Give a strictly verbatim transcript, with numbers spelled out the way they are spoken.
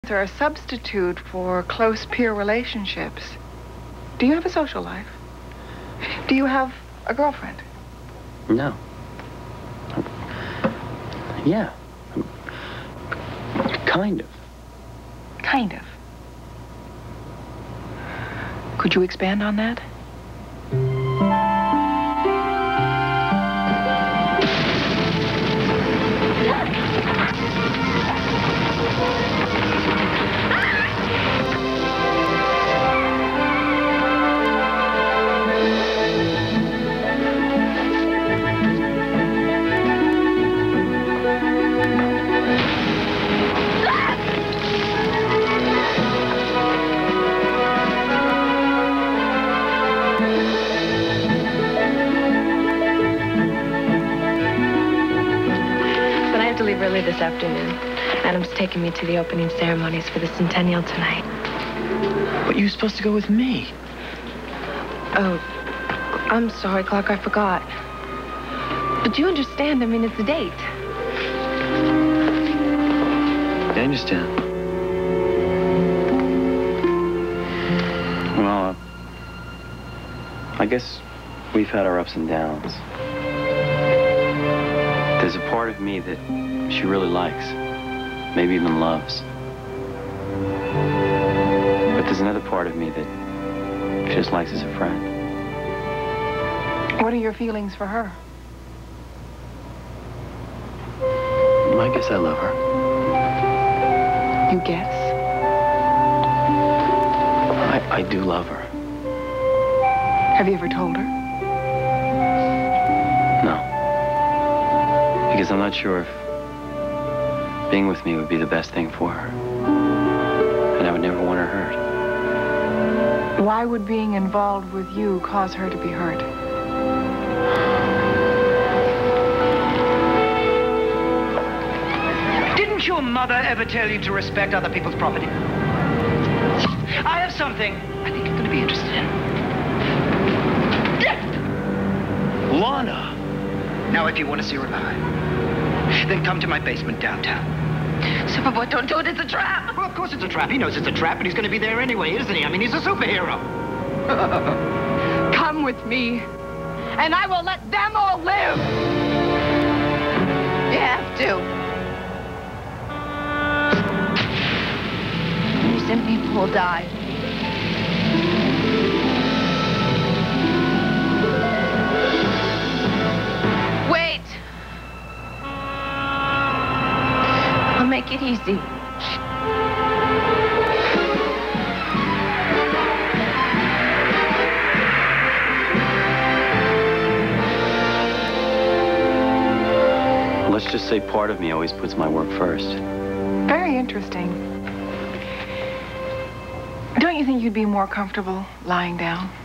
Are a substitute for close peer relationships. Do you have a social life? Do you have a girlfriend? No. Yeah. Kind of. Kind of. Could you expand on that? Early this afternoon. Adam's taking me to the opening ceremonies for the centennial tonight. But you were supposed to go with me. Oh, I'm sorry, Clark, I forgot. But you understand, I mean, it's a date. I understand. Well, uh, I guess we've had our ups and downs. There's a part of me that she really likes, maybe even loves. But there's another part of me that she just likes as a friend. What are your feelings for her? Well, I guess I love her. You guess? I, I do love her. Have you ever told her? No. Because I'm not sure if being with me would be the best thing for her. And I would never want her hurt. Why would being involved with you cause her to be hurt? Didn't your mother ever tell you to respect other people's property? I have something I think you're going to be interested in. Lana! Now, if you want to see her alive, then come to my basement downtown. Superboy, don't do it. It's a trap. Well, of course it's a trap. He knows it's a trap, but he's going to be there anyway, isn't he? I mean, he's a superhero. Come with me, and I will let them all live. You have to. Innocent people will die. Wait. I'll make it easy. Let's just say part of me always puts my work first. Very interesting. Don't you think you'd be more comfortable lying down?